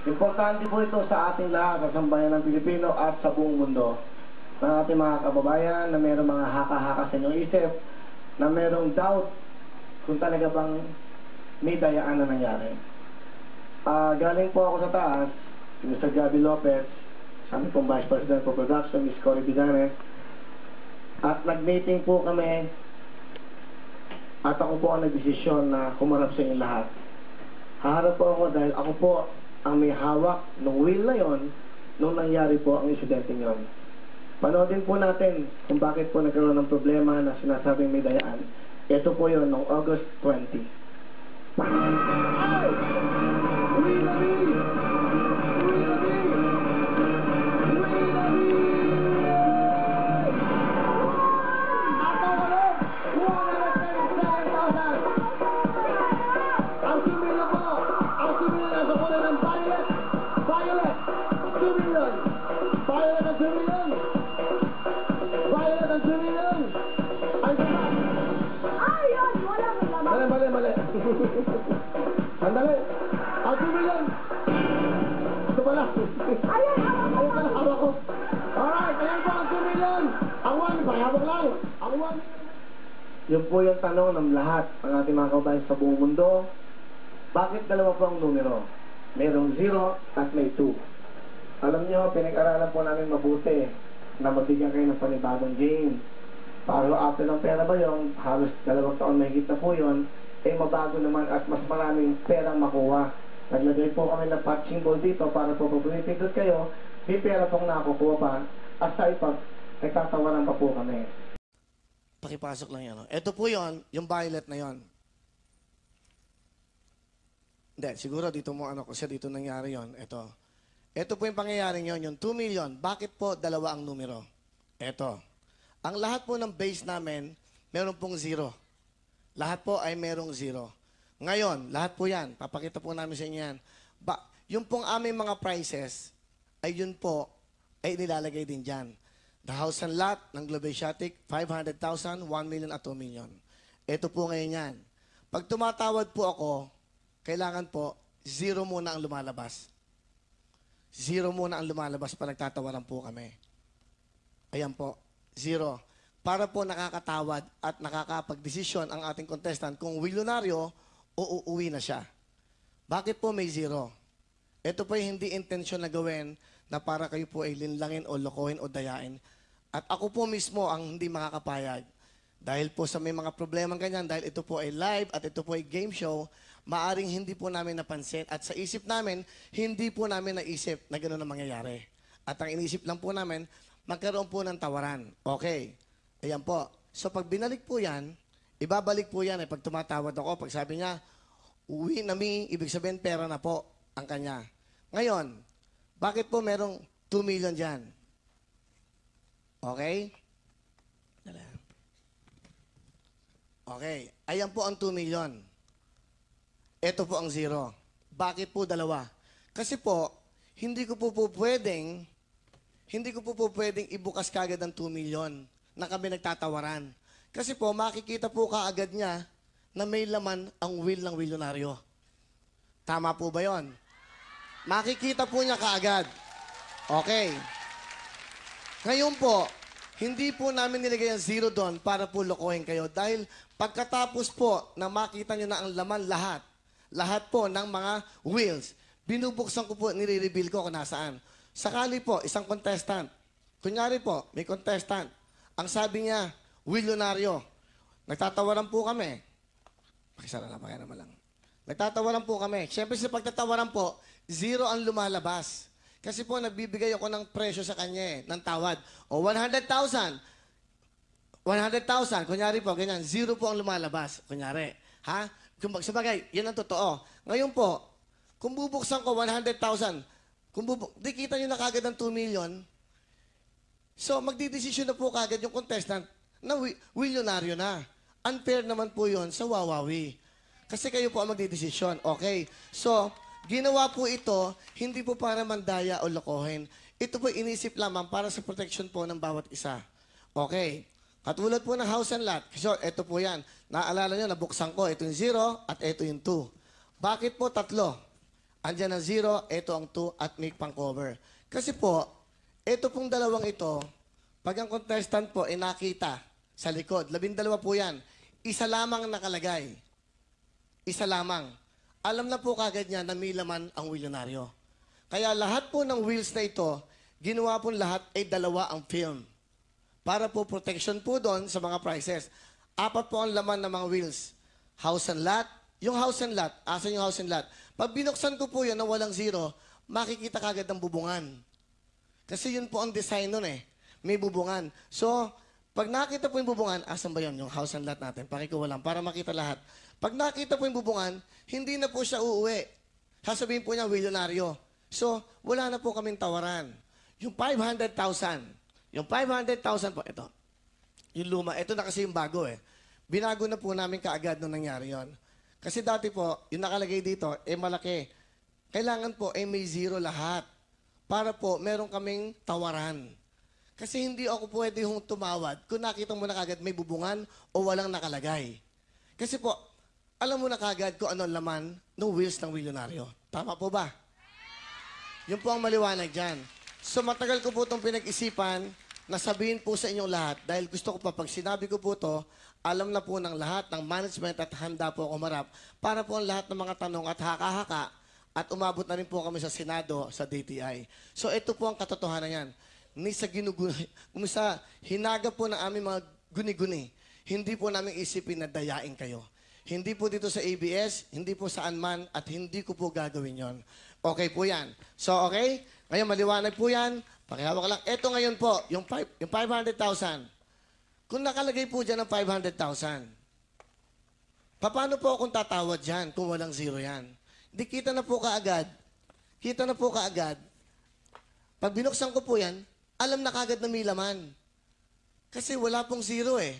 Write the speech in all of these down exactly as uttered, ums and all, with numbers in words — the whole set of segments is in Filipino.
Importante po ito sa ating lahat, sa sambayan ng Pilipino at sa buong mundo. Ng ating mga kababayan na mayroong mga haka-haka sa inyong isip, na mayroong doubt kung talaga bang may dayaan na nangyari. Uh, galing po ako sa taas, si Mister Gabby Lopez, kami pong Vice President for Production, Miz Cory Biganes, at nag-meeting po kami at ako po ang nagdesisyon na humarap sa inyong lahat. Haharap po ako dahil ako po ang may hawak ng will na yon nung nangyari po ang insidente yon. Panoodin po natin kung bakit po nagkaroon ng problema na sinasabing may dayaan. Ito po yon noong August twentieth. Mali, mali, mali. Sandali. Ang two million. Ito pala. Ayan, hawak ko. Hawak ko. Alright, ayan po ang two million. Ang one, pahawak lang. Ang one. Yun po yung tanong ng lahat ng ating mga kababayan sa buong mundo. Bakit dalawa po ang numero? Mayroong zero at may two. Alam nyo, pinag-aralan po namin mabuti na mabigyan kayo ng panibagong game. Para after ng pera ba yung halos dalawang taon may na po yun, eh mabago naman at mas maraming perang makuha. Naglagay po kami ng patching ball dito para po pag pinipindot kayo, may pera pong nakukuha pa at sa ipag, nagtatawaran pa po kami. Pakipasok lang yan. No? Ito po yon, yung violet na yon. Hindi, siguro dito mo ano kasi dito nangyari yon. Ito. Ito po yung pangyayaring yon, yung two million. Bakit po dalawa ang numero? Ito. Ang lahat po ng base namin, meron pong zero. Lahat po ay merong zero. Ngayon, lahat po yan, papakita po namin sa inyo yan. Ba, yung pong aming mga prices, ay yun po, ay nilalagay din dyan. The house and lot ng Globasiatic, five hundred thousand, one million at two million. Ito po ngayon yan. Pag tumatawad po ako, kailangan po, zero muna ang lumalabas. Zero muna ang lumalabas pa nagtatawaran po kami. Ayan po. Zero. Para po nakakatawad at nakakapag-desisyon ang ating contestant kung milyonaryo o uuwi na siya. Bakit po may zero? Ito po yung hindi intensyon na gawin na para kayo po ay linlangin o lokohin o dayain. At ako po mismo ang hindi makakapayag. Dahil po sa may mga problemang ganyan, dahil ito po ay live at ito po ay game show, maaring hindi po namin napansin at sa isip namin, hindi po namin naisip na gano'n ang mangyayari. At ang inisip lang po namin, magkaroon po ng tawaran. Okay. Ayan po. So, pag binalik po yan, ibabalik po yan. Eh, pag tumatawad ako, pag sabi niya, uwi na mi, ibig sabihin pera na po ang kanya. Ngayon, bakit po merong two million dyan? Okay? Okay. Ayan po ang two million. Ito po ang zero. Bakit po dalawa? Kasi po, hindi ko po po pwedeng Hindi ko po po pwedeng ibukas kagad ng two million na kami nagtatawaran. Kasi po, makikita po kaagad niya na may laman ang will ng milyonaryo. Tama po ba yon? Makikita po niya kaagad. Okay. Ngayon po, hindi po namin nilagay ang zero doon para po lokohin kayo. Dahil pagkatapos po na makita niyo na ang laman lahat, lahat po ng mga wills, binubuksan ko po, nire-reveal ko kung nasaan. Sakali po, isang contestant, kunyari po, may contestant, ang sabi niya, milyonaryo, nagtatawaran po kami. Pakisara na, pakaya naman lang. Nagtatawaran po kami. Siyempre sa pagtatawaran po, zero ang lumalabas. Kasi po, nagbibigay ako ng presyo sa kanya eh, ng tawad. O one hundred thousand. one hundred thousand, kunyari po, ganyan, zero po ang lumalabas. Kunyari, ha? Kung sabagay, yan ang totoo. Ngayon po, kung bubuksan ko one hundred thousand, kung bubuk, di kita nyo na kagad ng two million, so magdidesisyon na po kagad yung contestant na milyonaryo na. Unfair naman po yon sa Wawawi. Kasi kayo po ang magdidesisyon. Okay. So, ginawa po ito, hindi po para mandaya o lokohin. Ito po inisip lamang para sa protection po ng bawat isa. Okay. Katulad po ng house and lot. So, ito po yan. Naalala nyo, nabuksan ko. Ito yung zero at ito yung two. Bakit po tatlo? Andyan ang zero, ito ang two, at may pang-cover. Kasi po, ito pong dalawang ito, pag ang contestant po ay nakita sa likod, labindalawa po yan, isa lamang nakalagay. Isa lamang. Alam na po kagad niya na may laman ang milyonaryo. Kaya lahat po ng wheels na ito, ginawa po lahat ay dalawa ang film. Para po protection po doon sa mga prices. Apat po ang laman ng mga wheels. House and lot. Yung house and lot, asan yung house and lot? Pag binuksan ko po yan na walang zero, makikita kagad ang bubungan. Kasi yun po ang design nun eh. May bubungan. So, pag nakita po yung bubungan, asan ba yun? Yung house and lot natin. Pakikuha lang para makita lahat. Pag nakita po yung bubungan, hindi na po siya uuwi. Sasabihin po niya, milyonaryo. So, wala na po kaming tawaran. Yung five hundred thousand, yung five hundred thousand po, ito. Yung luma, ito na kasi yung bago eh. Binago na po namin kaagad nung nangyari yon. Kasi dati po, yung nakalagay dito, eh malaki. Kailangan po, eh may zero lahat. Para po, meron kaming tawaran. Kasi hindi ako pwede hong tumawad kung nakita mo na kagad may bubungan o walang nakalagay. Kasi po, alam mo na kagad kung ano ang laman ng wheels ng milyonaryo. Tama po ba? Yun po ang maliwanag dyan. So matagal ko po itong pinag-isipan na sabihin po sa inyong lahat dahil gusto ko pa, pag sinabi ko po to, alam na po ng lahat ng management at handa po ako marap para po ang lahat ng mga tanong at haka-haka at umabot na rin po kami sa Senado, sa D T I. So ito po ang katotohanan yan. Ni sa ginuguni, umisa, hinaga po ng aming mga guni-guni. Hindi po namin isipin na dayain kayo. Hindi po dito sa A B S, hindi po saan man, at hindi ko po gagawin yon. Okay po yan. So, okay? Ngayon, maliwanag po yan. Pakihawak lang. Ito ngayon po, yung, five, yung five hundred thousand. Kung nakalagay po dyan ng five hundred thousand, paano po akong tatawad dyan kung walang zero yan? Hindi, kita na po kaagad. Kita na po kaagad. Pag binuksan ko po yan, alam na kagad na may laman. Kasi wala pong zero eh.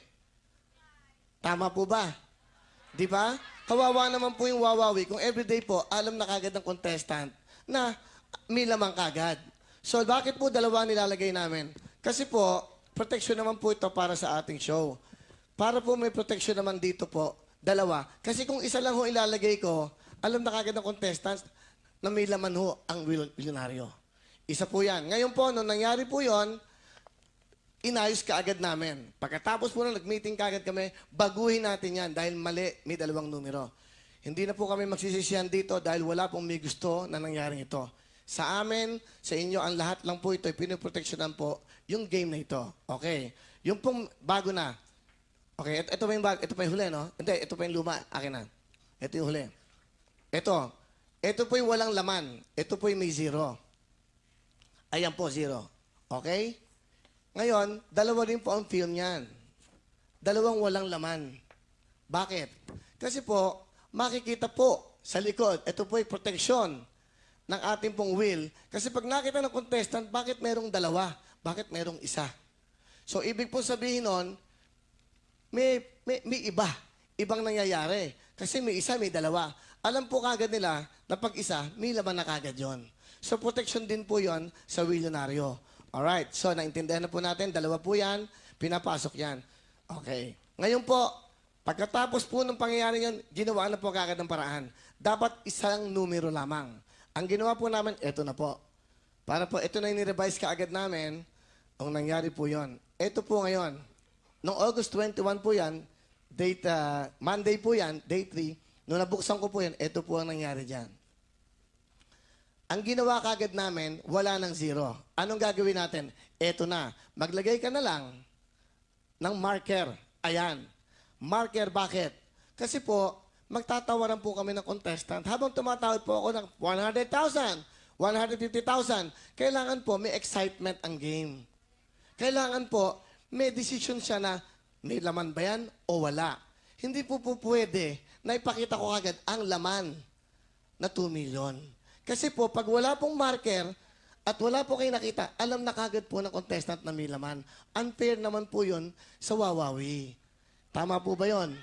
Tama po ba? Di ba? Kawawa naman po yung wawawi kung everyday po, alam na kagad ng contestant na may lamang kagad. So, bakit po dalawa nilalagay namin? Kasi po, protection naman po ito para sa ating show. Para po may protection naman dito po, dalawa. Kasi kung isa lang ho ilalagay ko, alam na kagad ng contestant na may laman ho ang milyonaryo. Isa po yan. Ngayon po, nung nangyari po yon, inayos kaagad namin. Pagkatapos po na nag-meeting kaagad kami, baguhin natin yan dahil mali, may dalawang numero. Hindi na po kami magsisisihan dito dahil wala pong may gusto na nangyaring ito. Sa amin, sa inyo, ang lahat lang po ito, pinoproteksyonan po yung game na ito. Okay. Yung pong bago na. Okay, ito, ito pa yung bago, ito pa yung huli, no? Hindi, ito pa yung luma. Akin na. Ito yung huli. Ito. Ito po yung walang laman. Ito po yung may zero. Ayan po, zero. Okay? Ngayon, dalawa rin po ang film niyan. Dalawang walang laman. Bakit? Kasi po, makikita po sa likod, ito po ay proteksyon ng ating pong wheel. Kasi pag nakita ng contestant, bakit merong dalawa? Bakit merong isa? So, ibig po sabihin nun, may, may, may iba. Ibang nangyayari. Kasi may isa, may dalawa. Alam po kagad nila na pag isa, may laman na kagad yon. So, protection din po yon sa milyonaryo. Alright, so naintindihan na po natin, dalawa po yan, pinapasok yan. Okay. Ngayon po, pagkatapos po ng pangyayari yun, ginawa na po kagad ng paraan. Dapat isang numero lamang. Ang ginawa po namin, eto na po. Para po, ito na yung nirevise kaagad namin, ang nangyari po yon. Ito po ngayon, noong August twenty-one po yan, date, uh, Monday po yan, day three, nung nabuksan ko po yan, ito po ang nangyari dyan. Ang ginawa kagad namin, wala ng zero. Anong gagawin natin? Eto na. Maglagay ka na lang ng marker. Ayan. Marker, bakit? Kasi po, magtatawaran po kami ng contestant. Habang tumatawid po ako ng one hundred thousand, one hundred fifty thousand, kailangan po may excitement ang game. Kailangan po may decision siya na may laman ba yan o wala. Hindi po po pwede na ipakita ko kagad ang laman na two million. Kasi po, pag wala pong marker at wala po kayo nakita, alam na kagad po ng contestant na may laman. Unfair naman po yun sa wawawi. Tama po ba yun?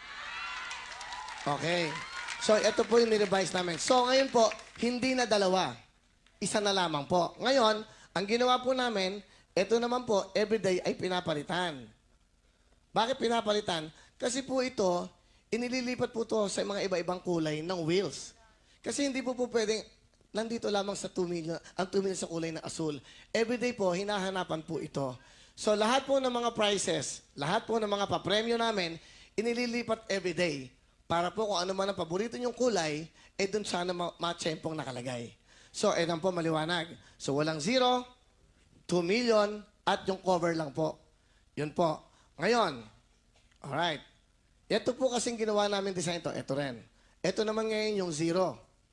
Okay. So, ito po yung nirevise namin. So, ngayon po, hindi na dalawa. Isa na lamang po. Ngayon, ang ginawa po namin, ito naman po, everyday ay pinapalitan. Bakit pinapalitan? Kasi po ito, inililipat po to sa mga iba-ibang kulay ng wheels. Kasi hindi po po pwedeng, nandito lamang sa two million, ang two million sa kulay ng asul. Everyday po, hinahanapan po ito. So lahat po ng mga prices, lahat po ng mga papremyo namin, inililipat everyday. Para po kung ano man ang paborito niyong kulay, eh dun sana ma- matsyempong nakalagay. So, edan po maliwanag. So, walang zero, two million, at yung cover lang po. Yun po. Ngayon, alright. Ito po kasing ginawa namin design ito. Ito rin. Ito naman ngayon yung zero.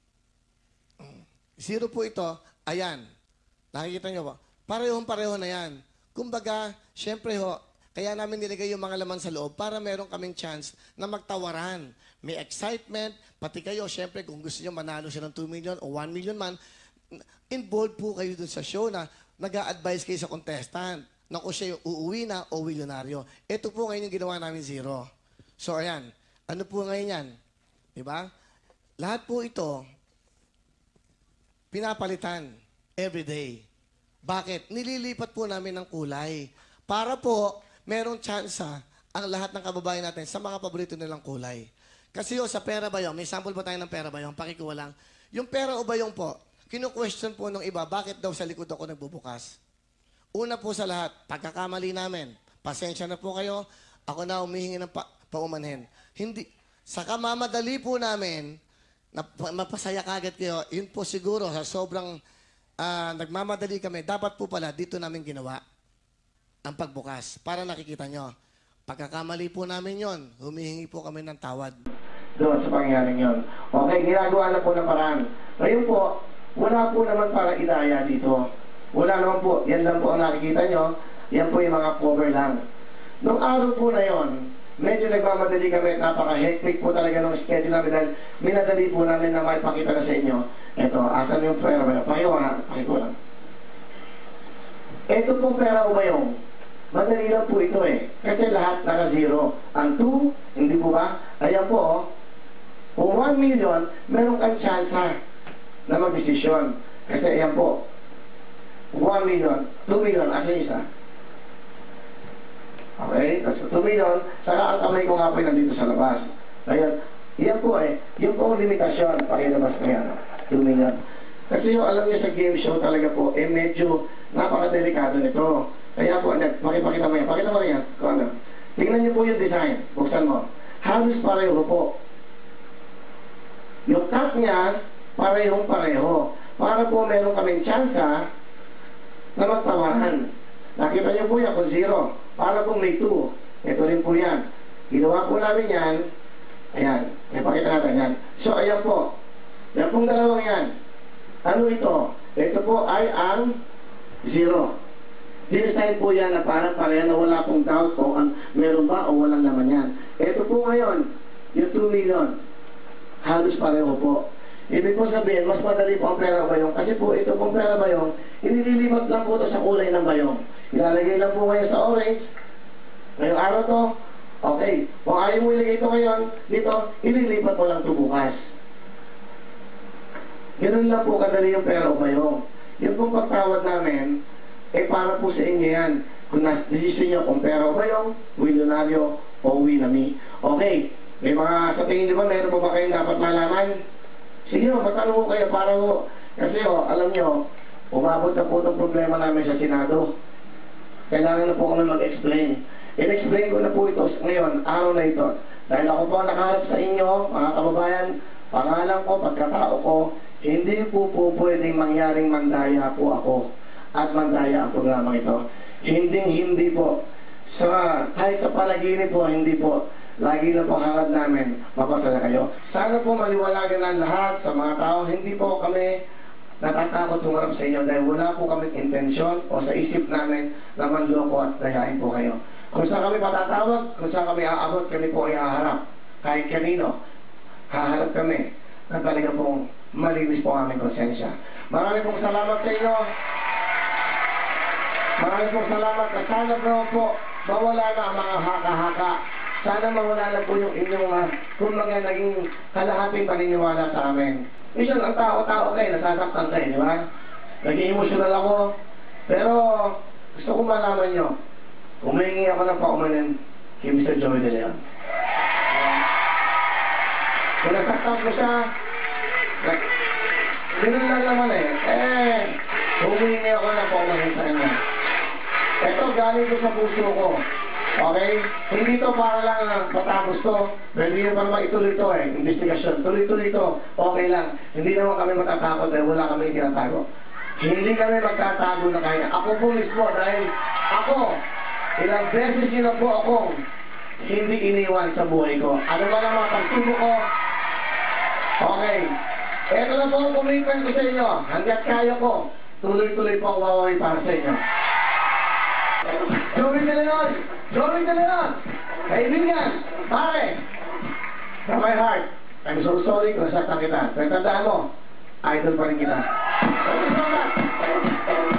Zero po ito. Ayan. Nakikita nyo ba? Parehong-pareho na yan. Kumbaga, syempre ho, kaya namin nilagay yung mga laman sa loob para meron kaming chance na magtawaran. May excitement, pati kayo, syempre, kung gusto nyo manalo siya ng two million o one million man, involved po kayo dun sa show na nag-a-advise kayo sa contestant na kung siya yung uuwi na o milyonaryo. Ito po ngayon yung ginawa namin zero. So, ayan. Ano po ngayon yan? Diba? Lahat po ito, pinapalitan everyday. Bakit? Nililipat po namin ng kulay. Para po, merong tsansa ang lahat ng kababayan natin sa mga paborito nilang kulay. Kasi yo, sa pera bayong, may sample po tayo ng pera bayong, pakikuha lang. Yung pera o bayong po, kinu-question po nung iba, bakit daw sa likod ako nagbubukas? Una po sa lahat, pagkakamali namin, pasensya na po kayo, ako na humihingi ng pa paumanhin. Hindi, sa kamamadali po namin, na mapasaya kagad kayo, yun po siguro, sa sobrang uh, nagmamadali kami, dapat po pala dito namin ginawa ang pagbukas para nakikita nyo. Pagkakamali po namin yon, humihingi po kami ng tawad. Doon sa pangyayaring yon. Okay, ginagawa na po ng paraan. Ngayon po, wala po naman para idaya dito. Wala naman po. Yan lang po ang nakikita nyo. Yan po yung mga cover lang. Nung araw po na yon, medyo nagmamadali kami. Napaka-hectic po talaga ng schedule namin dahil minadali po namin na maipakita na sa inyo. Ito, asan yung pera ba yun? Pakiyo ha, pakiyo lang. Ito pong pera o ba yung? Madali lang po ito eh. Kasi lahat naka-zero. Ang two, hindi po ba? Ayan po oh. Kung one million, meron kang chance na mag-desisyon. Kasi ayan po. one million, two million, asa yung isa? Okay? Tapos two million, saka ang kamay ko nga po yung nandito sa labas. Ayan. Yan po eh. Yung po limitasyon. Pakilabas na yan. two million. Kasi yung alam niyo sa game show talaga po, eh medyo napakadelikado nito. Kaya po, pakipakita mo yan. Pakita mo yan. Kung ano. Tingnan niyo po yung design. Buksan mo. Halos pareho po. Yung cut niya, parehong pareho. Para po meron kaming tsansa na magtawaran. Nakita niyo po yan kung zero. Para po may two. Ito rin po yan. Ginawa po namin yan. Ayan. Ipakita natin yan. So, ayan po. Yan pong dalawang yan. Ano ito? Ito po ay ang zero. Dinesign po yan na parang pareha na wala pong doubt kung an, meron ba o walang naman yan. Ito po ngayon, yung two million. Halos pareho po. Ibig po sabihin, mas madali po ang pera bayong. Kasi po ito pong pera bayong, inililipat lang po ito sa kulay ng bayong. Ilalagay lang po kayo sa orange. Ngayong araw to, okay. Kung ayaw mo ilagay ito ngayon, dito, ililipat mo lang ito bukas. Ganun lang po kadali yung pera o bayong. Yung pong pagtawad namin, eh para po sa inyo yan. Kung nas-decision nyo kung pera o bayong, milyonaryo o winami. Okay. May mga, sa tingin nyo ba, meron pa ba kayong dapat malaman? Sige o, matanong ko kayo para ko. Kasi o, alam nyo, umabot na po itong problema namin sa Senado. Kailangan na po kami mag-explain. In-explain ko na po ito ngayon, araw na ito. Dahil ako po nakaharap sa inyo, mga kababayan, pangalan ko, pagkatao ko, hindi po po pwedeng mangyaring mandaya po ako. At mandaya ang programang ito. Hindi, hindi po. Sa, kahit sa panaginip po, hindi po. Lagi na po hangad namin, mapasaya kayo. Sana po maliwalagan ng lahat sa mga tao, hindi po kami natatakot tumarap sa inyo dahil wala po kami intensyon o sa isip namin na manloko at dayain po kayo. Kung saan kami patatawag, kung saan kami aabot, kami po ay haharap. Kahit kanino, haharap kami na talaga pong malinis po aming konsensya. Maraming pong salamat sa inyo. Maraming pong salamat at sana po mawala na ang mga haka-haka. Sana mawala na po yung inyong, uh, kung mga naging kalahating paniniwala sa amin. Minsan, ang tao-tao kayo, nasasaktan kayo, di ba? Naging emotional ako. Pero, gusto ko malaman nyo, humingi ako ng paumanin kay Mister Joey De Leon. Kung nasaktan ko siya, Ganun lang naman eh. Eh, humingi ako na paumanhin sa kanya. Ito, galing ko sa puso ko. Okay? Hindi to para lang patapos to. Pwede yun pa naman ituloy to eh. Investigasyon. Tuloy-tuloy to. Okay lang. Hindi naman kami matatakot dahil wala kami tinatago. Hindi kami magtatago na kaya. Ako po mismo dahil ako, ilang beses yun na po akong hindi iniwan sa buhay ko. Ano ba ang mga pagsubok ko? Okay. Ito na po ang commitment ko sa inyo. Hanggat kaya ko, tuloy-tuloy po ang wawawi para sa inyo. Joey De Leon! Joey De Leon! Kaibigan! Pare! From my heart, I'm so sorry kung nasaktan kita. Pero tandaan mo, idol pa rin kita. Thank you so much!